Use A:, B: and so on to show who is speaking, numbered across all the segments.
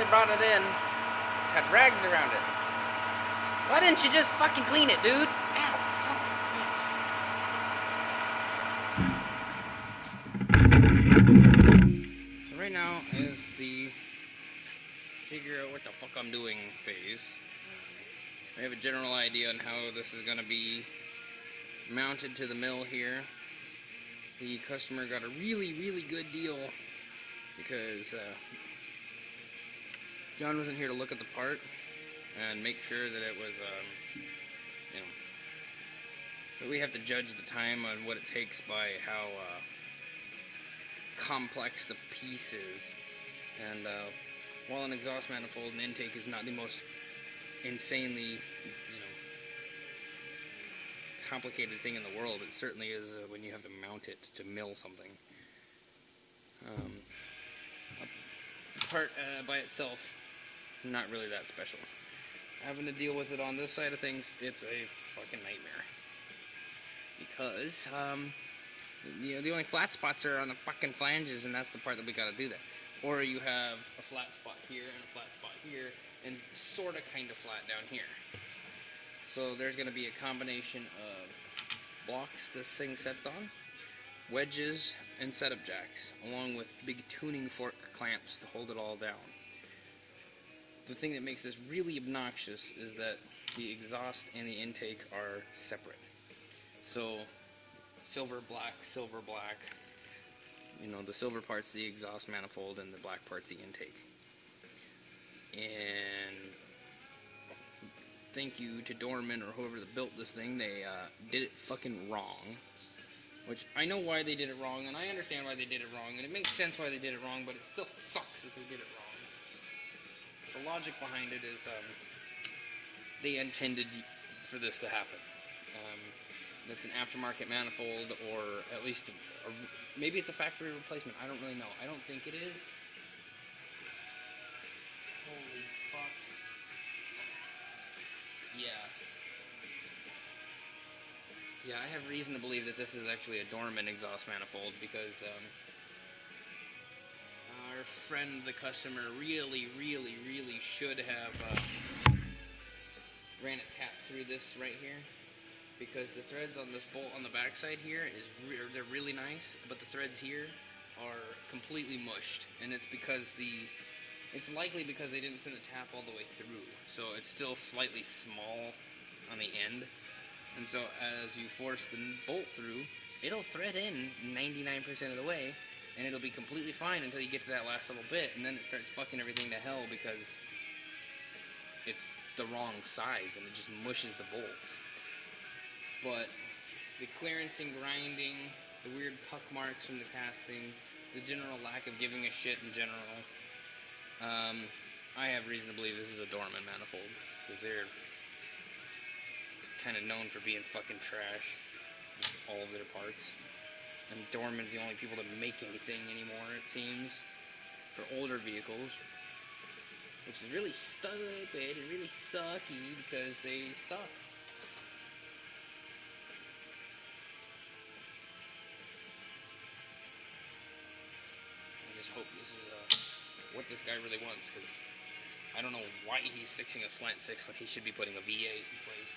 A: they brought it in, had rags around it. Why didn't you just fucking clean it, dude? Ow, son of a bitch. So right now is the figure out what the fuck I'm doing phase. I have a general idea on how this is going to be mounted to the mill here. The customer got a really, really good deal because John wasn't here to look at the part and make sure that it was, you know, but we have to judge the time on what it takes by how complex the piece is. And while an exhaust manifold and intake is not the most insanely, you know, complicated thing in the world, it certainly is when you have to mount it to mill something. The part by itself, not really that special. Having to deal with it on this side of things, it's a fucking nightmare. Because, you know, the only flat spots are on the fucking flanges, and that's the part that we gotta do that. Or you have a flat spot here and a flat spot here, and sorta kinda flat down here. So there's gonna be a combination of blocks this thing sets on, wedges, and setup jacks, along with big tuning fork clamps to hold it all down. The thing that makes this really obnoxious is that the exhaust and the intake are separate. So, silver, black, you know, the silver part's the exhaust manifold and the black part's the intake. And thank you to Dorman or whoever that built this thing, they did it fucking wrong. Which, I know why they did it wrong, and I understand why they did it wrong, and it makes sense why they did it wrong, but it still sucks that they did it wrong. The logic behind it is, they intended for this to happen. That's an aftermarket manifold, or at least, maybe it's a factory replacement, I don't really know. I don't think it is. Holy fuck. Yeah. Yeah, I have reason to believe that this is actually a Dorman exhaust manifold, because, our friend, the customer, really should have ran it tapped through this right here, because the threads on this bolt on the back side here they're really nice, but the threads here are completely mushed, and it's likely because they didn't send the tap all the way through, so it's still slightly small on the end, and so as you force the bolt through, it'll thread in 99% of the way. And it'll be completely fine until you get to that last little bit, and then it starts fucking everything to hell because it's the wrong size and it just mushes the bolts. But the clearance and grinding, the weird puck marks from the casting, the general lack of giving a shit in general, I have reason to believe this is a Dorman manifold, because they're kind of known for being fucking trash, all of their parts. And Dorman's the only people that make anything anymore, it seems, for older vehicles. Which is really stupid and really sucky, because they suck. I just hope this is what this guy really wants, because I don't know why he's fixing a Slant Six when he should be putting a V8 in place.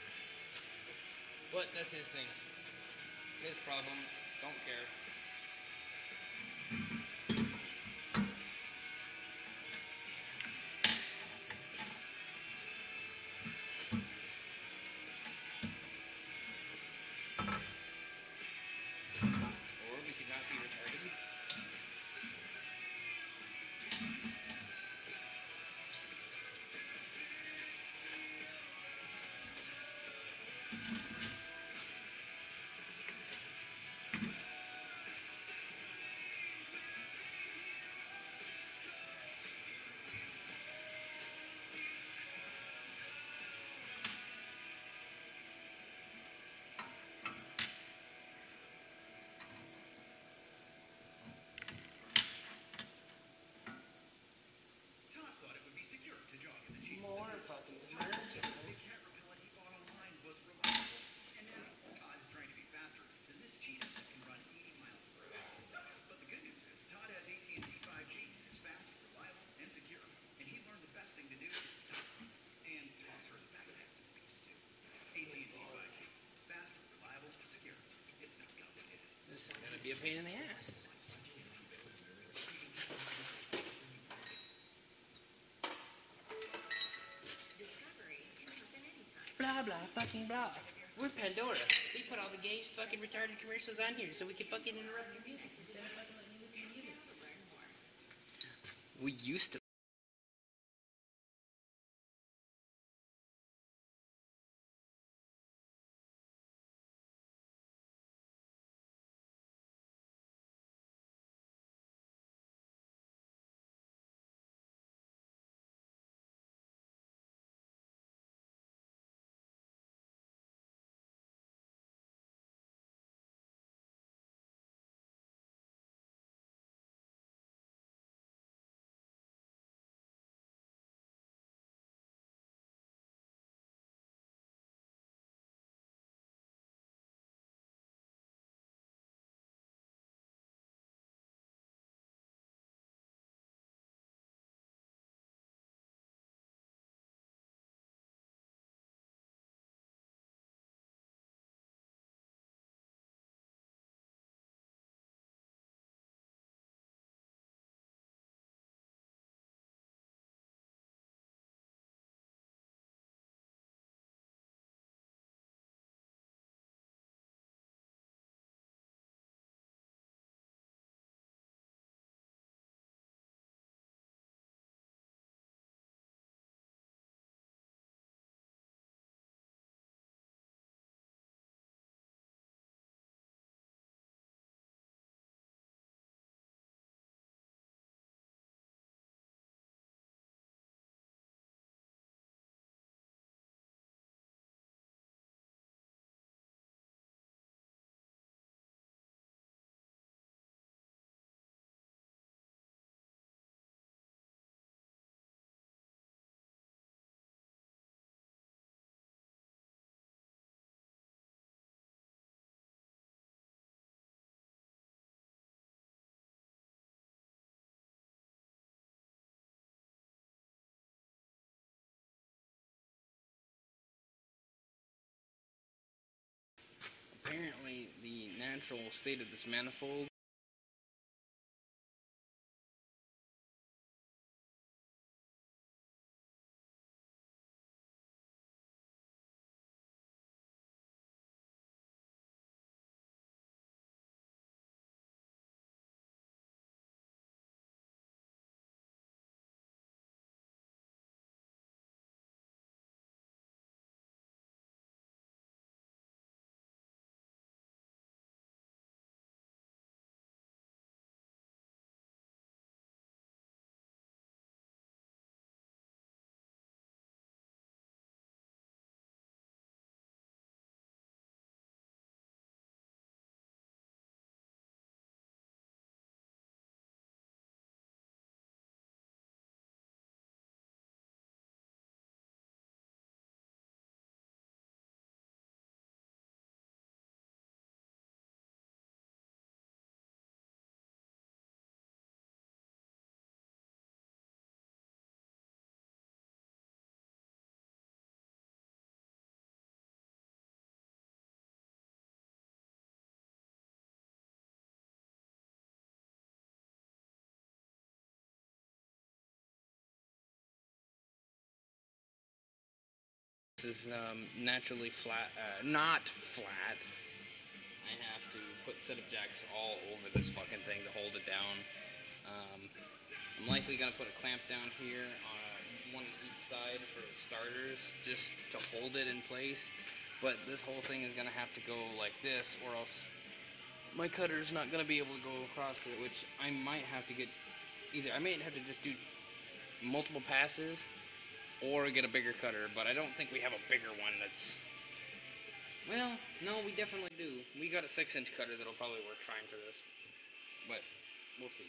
A: But that's his thing. His problem. Don't care. Or we could not be retarded. pain in the ass. Blah, blah, fucking blah. We're Pandora. We put all the gay fucking retarded commercials on here so we can fucking interrupt your music instead of fucking letting you listen to music. We used to. Apparently, the natural state of this manifold is naturally flat, not flat. I have to put setup jacks all over this fucking thing to hold it down. I'm likely going to put a clamp down here on one on each side for starters, just to hold it in place. But this whole thing is going to have to go like this, or else my cutter is not going to be able to go across it, which I might have to get either. I may have to just do multiple passes or get a bigger cutter, but I don't think we have a bigger one that's... Well, no, we definitely do. We got a 6-inch cutter that'll probably work fine for this, but we'll see.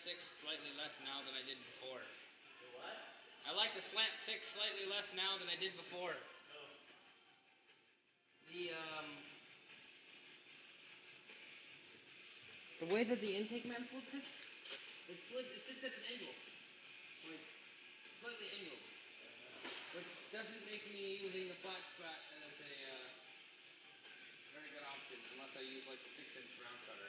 A: Six slightly less now than I did before.
B: The what?
A: I like the Slant Six slightly less now than I did before.
B: Oh.
A: The way that the intake manifold sits, it's just at an angle. Like, slightly angled. Which doesn't make me using the flat spot as a very good option unless I use like the 6-inch round cutter.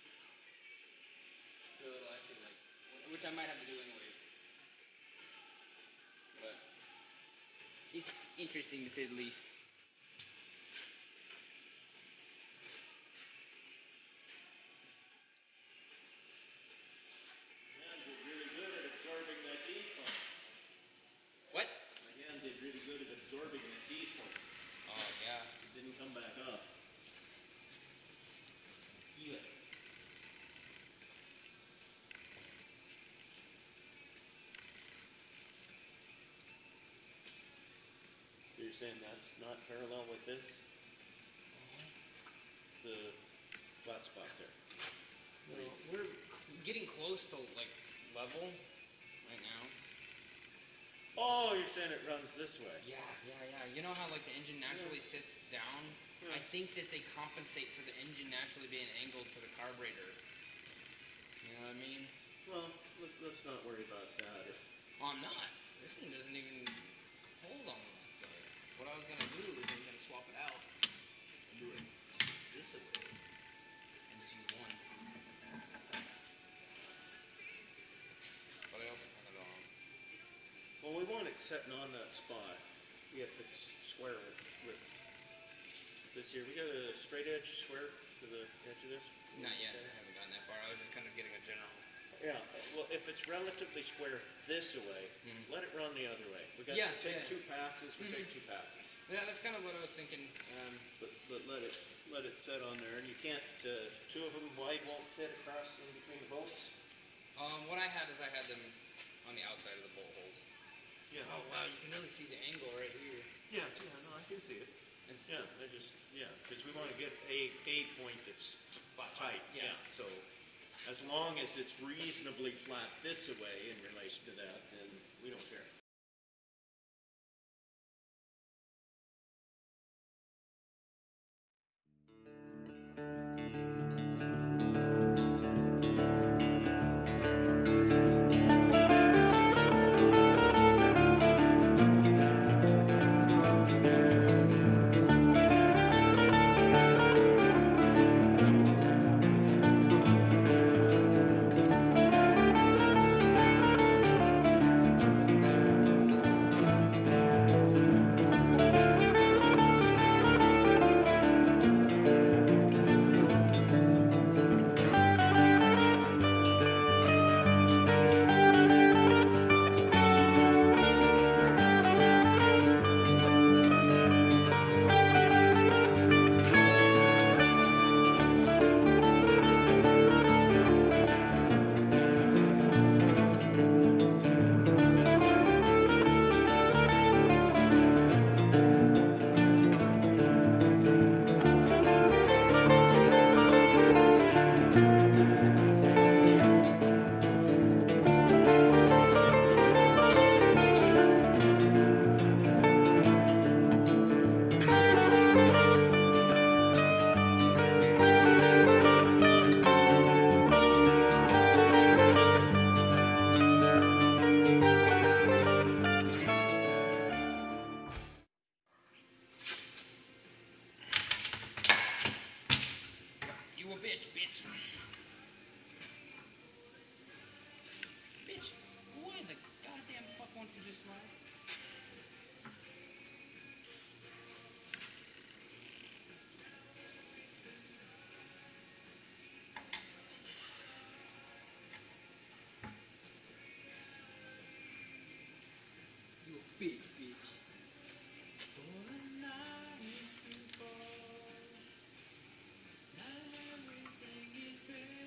A: So it'll actually like, which I might have to do anyways. But it's interesting to say the least. What?
B: My hand did really good at absorbing that diesel.
A: Oh, yeah.
B: It didn't come back up. Yeah. So you're saying that's not parallel with this? The flat spots there.
A: Well, we're getting close to like level right now.
B: Oh, you're saying it runs this way?
A: Yeah. You know how like the engine naturally sits down?
B: Yeah.
A: I think that they compensate for the engine naturally being angled for the carburetor. You know what I mean?
B: Well, let's not worry about that.
A: Oh, I'm not. This thing doesn't even hold on that side. What I was gonna do is I'm gonna swap it out and do it this way and just use one. But I also kind of don't.
B: Well, we want it setting on that spot if it's square with this here. We got a straight edge square to the edge of this?
A: Not yet. I haven't gotten that far. I was just kind of getting a general.
B: Yeah. Well, if it's relatively square this way, let it run the other way. We got to take 2 passes. We take 2 passes.
A: Yeah, that's kind of what I was thinking.
B: But let it set on there, and you can't. 2 of them wide won't fit across in between the bolts.
A: What I had is I had them on the outside of the bolt holes.
B: Yeah.
A: Oh wow, you can really see the angle right here.
B: Yeah. No, I can see it. Because we want to get a point that's tight. Yeah. So as long as it's reasonably flat this way in relation to that, then we don't care.
A: Bitch, why the goddamn fuck won't you just slide? You a bitch, bitch. For the night is too far. Now everything is better.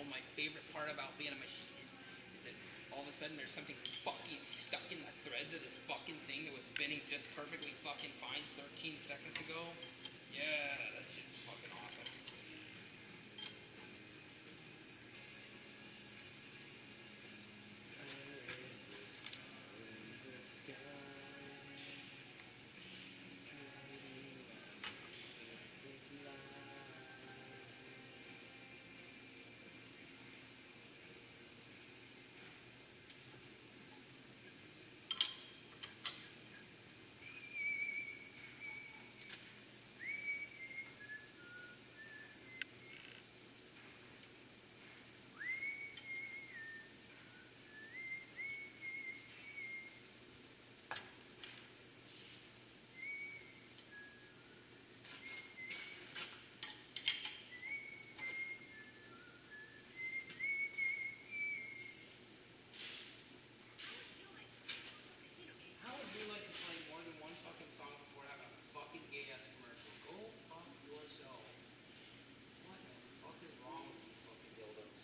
A: of my favorite part about being a machinist is that all of a sudden there's something fucking stuck in the threads of this fucking thing that was spinning just perfectly fucking fine 13 seconds ago. Yeah, that shit's fucking awesome. How would you like to play more than one fucking song before having a fucking gay-ass commercial? Go fuck yourself. What the fuck is wrong with you fucking dildos?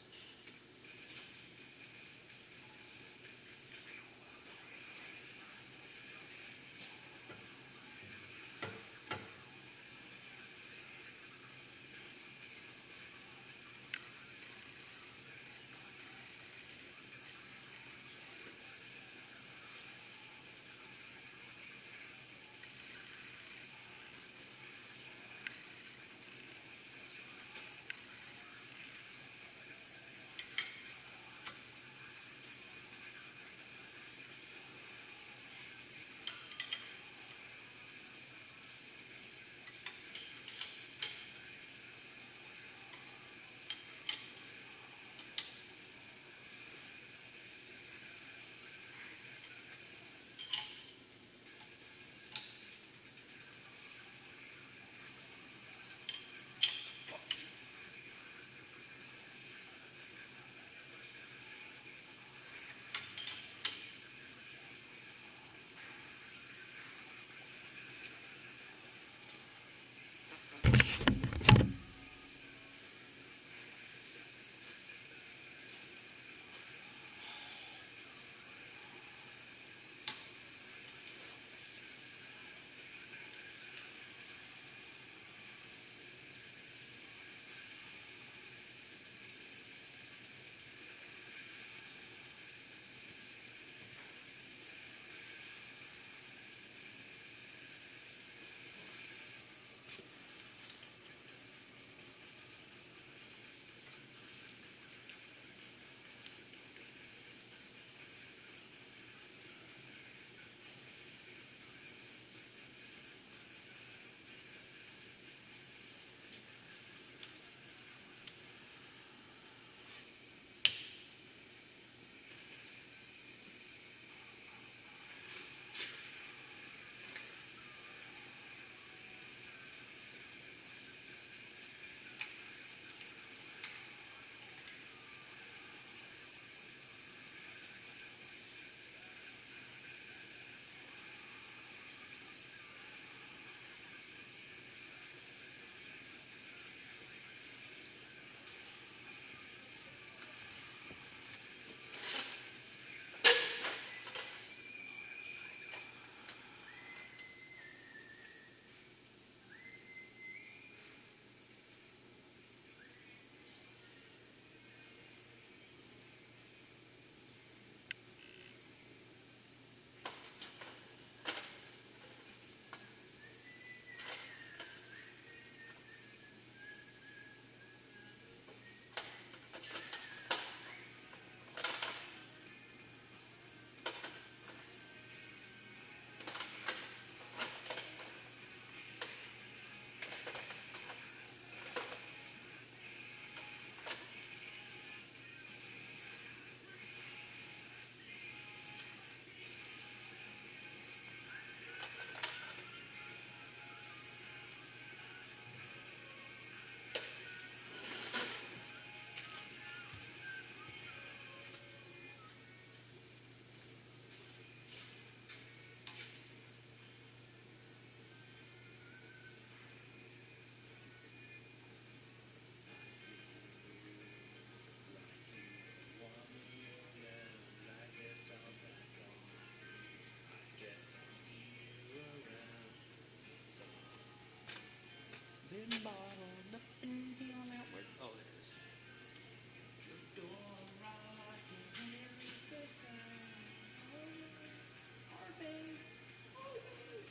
A: bottled up until outward. Oh, there it is. The door rocking, here is the sound. Our bass, our bass.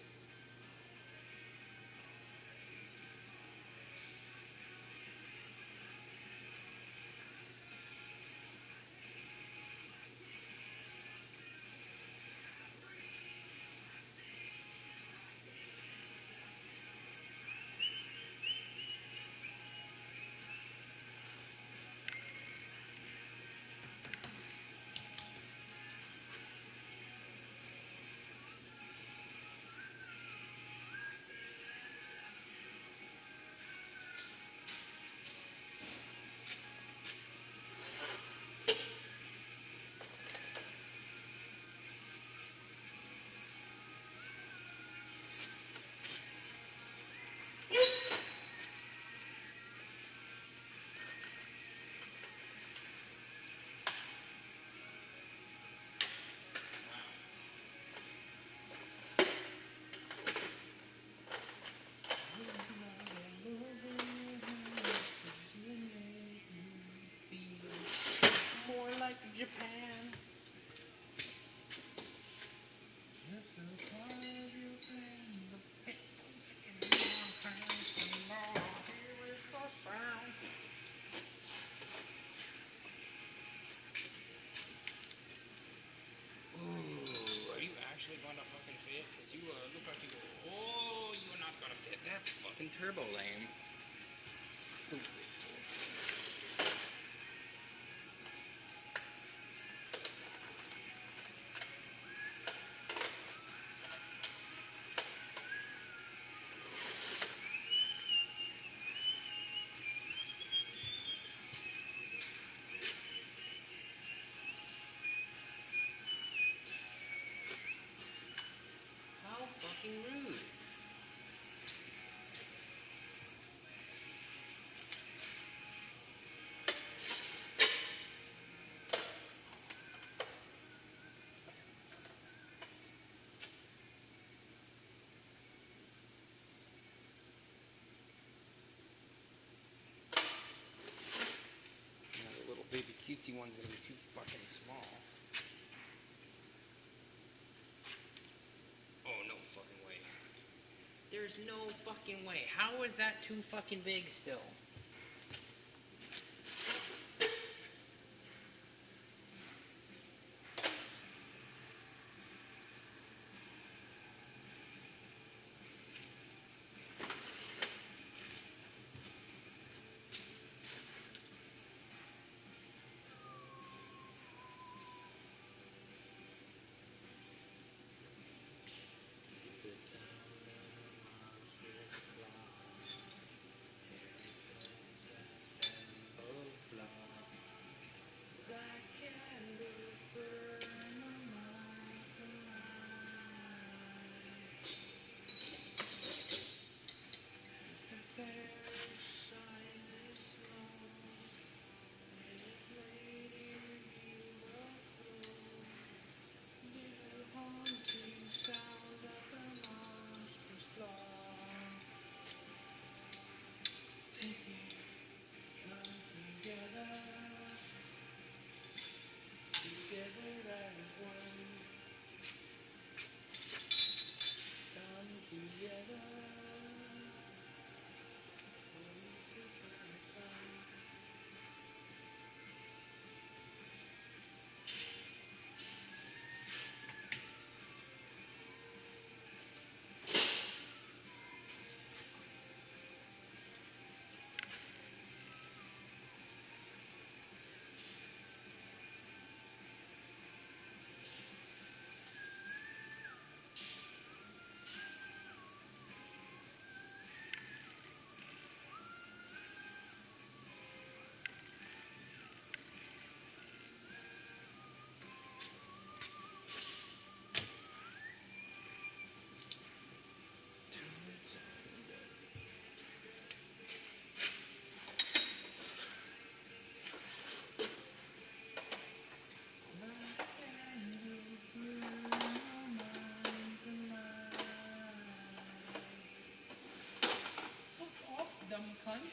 A: More like Japan. Ooh, are you actually gonna fucking fit? Cause you look like you go, oh, you're not gonna fit. That's fucking turbo lame. How fucking rude. Now the little baby cutesy one's gonna be too fucking small. Oh, no fucking way. There's no fucking way. How is that too fucking big still? dumb cunt.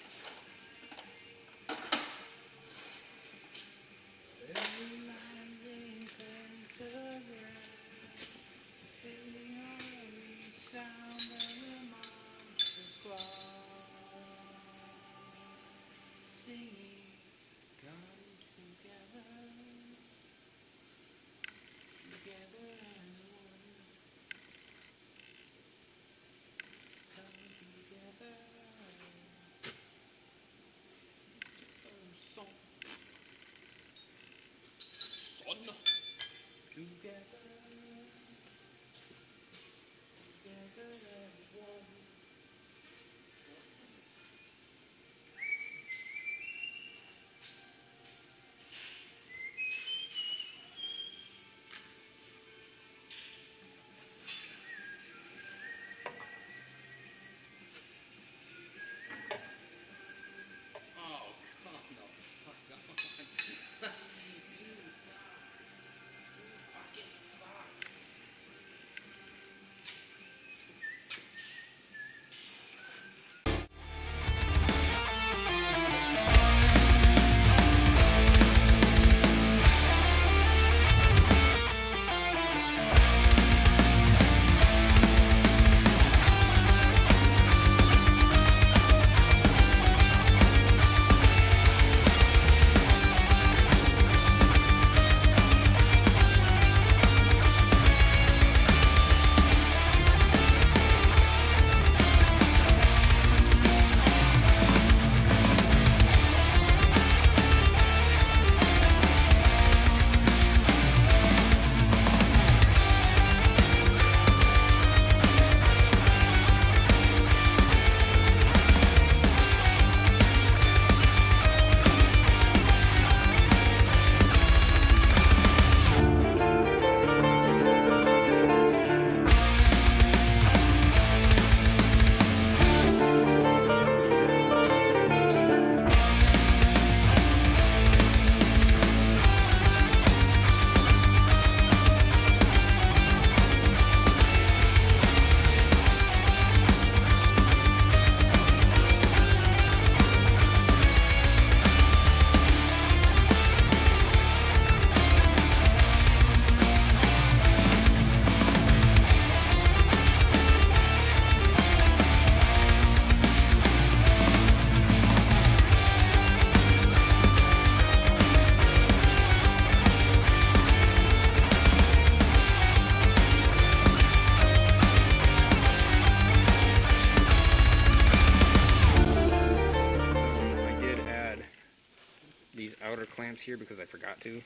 A: Clamps here because I forgot to,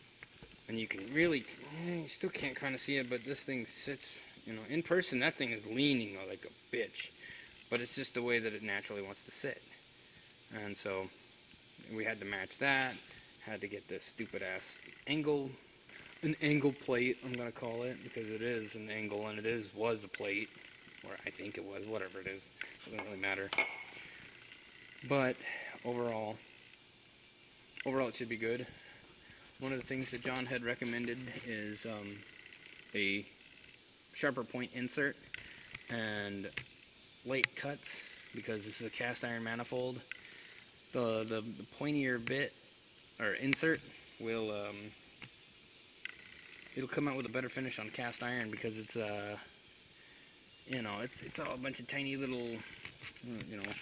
A: and you can really, you still can't kind of see it, but this thing sits, you know, in person that thing is leaning like a bitch, but it's just the way that it naturally wants to sit. And so we had to match that, had to get this stupid ass angle, an angle plate I'm gonna call it, because it is an angle and it was a plate, or I think it was, whatever it is, it doesn't really matter. But overall it should be good. One of the things that John had recommended is a sharper point insert and late cuts, because this is a cast iron manifold. The pointier bit or insert will it'll come out with a better finish on cast iron, because it's you know, it's all a bunch of tiny little, you know,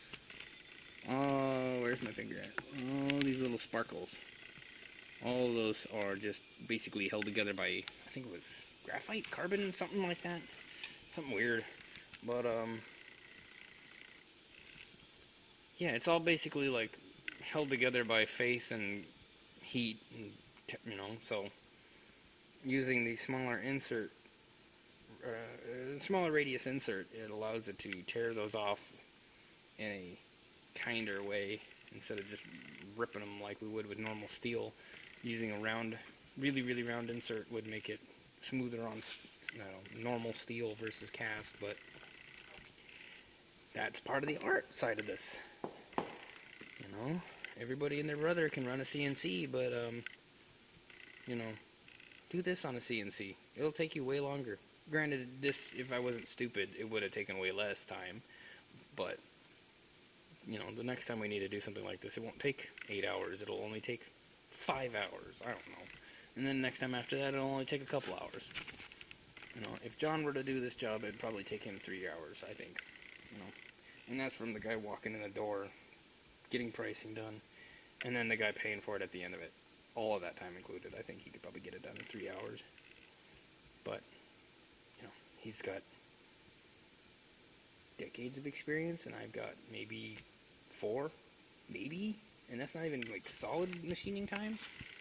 A: where's my finger at? All these little sparkles. All of those are just basically held together by, I think it was graphite, carbon, something like that. Something weird. But, yeah, it's all basically, like, held together by faith and heat, and, you know, so using the smaller insert, smaller radius insert, it allows it to tear those off in a kinder way, instead of just ripping them like we would with normal steel. Using a round, really round insert would make it smoother on, you know, normal steel versus cast. But that's part of the art side of this. You know, everybody and their brother can run a CNC, but you know, do this on a CNC. It'll take you way longer. Granted, this, if I wasn't stupid, it would have taken way less time, but you know, the next time we need to do something like this, it won't take 8 hours. It'll only take 5 hours. I don't know. And then next time after that, it'll only take a couple hours. You know, if John were to do this job, it'd probably take him 3 hours, I think. You know, and that's from the guy walking in the door, getting pricing done, and then the guy paying for it at the end of it. All of that time included. I think he could probably get it done in 3 hours. But, you know, he's got decades of experience, and I've got maybe 4, maybe, and that's not even like solid machining time.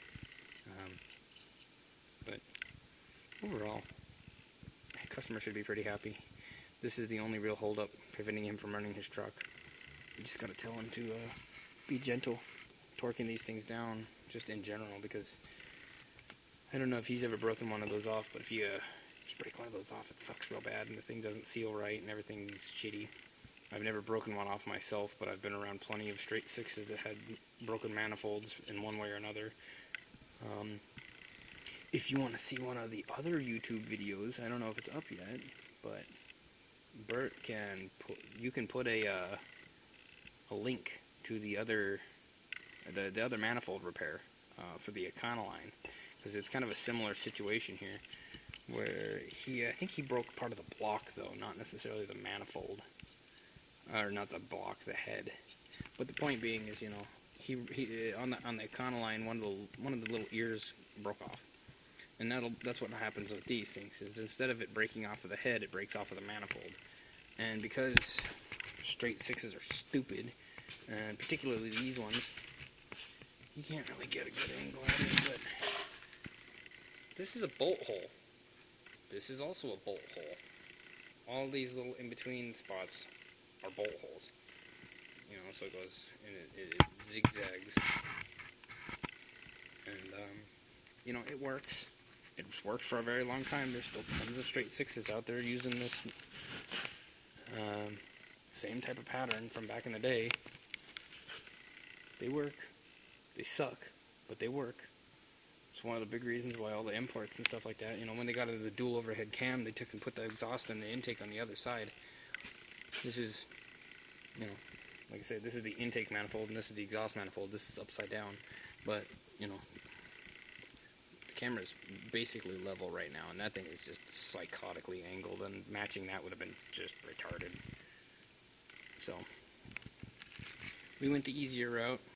A: But overall, the customer should be pretty happy. This is the only real holdup preventing him from running his truck. You just gotta tell him to be gentle, torquing these things down, just in general, because I don't know if he's ever broken one of those off, but if you break one of those off, it sucks real bad, and the thing doesn't seal right, and everything's shitty. I've never broken one off myself, but I've been around plenty of straight sixes that had broken manifolds in one way or another. If you want to see one of the other YouTube videos, I don't know if it's up yet, but Bert you can put a link to the other manifold repair for the Econoline, because it's kind of a similar situation here, where I think he broke part of the block though, not necessarily the manifold, or not the block, the head. But the point being is, you know, he on the Econoline, one of the little ears broke off, and that's what happens with these things. Is instead of it breaking off of the head, it breaks off of the manifold. And because straight sixes are stupid, and particularly these ones, you can't really get a good angle at it. But this is a bolt hole. This is also a bolt hole. All these little in-between spots are bolt holes. You know, so it goes, and it zigzags. And, you know, it works. It's worked for a very long time. There's still tons of straight sixes out there using this same type of pattern from back in the day. They work. They suck, but they work. It's one of the big reasons why all the imports and stuff like that, you know, when they got into the dual overhead cam, they took and put the exhaust and the intake on the other side. This is, you know, like I said, this is the intake manifold and this is the exhaust manifold. This is upside down, but, you know, the camera's basically level right now, and that thing is just psychotically angled, and matching that would have been just retarded. So we went the easier route.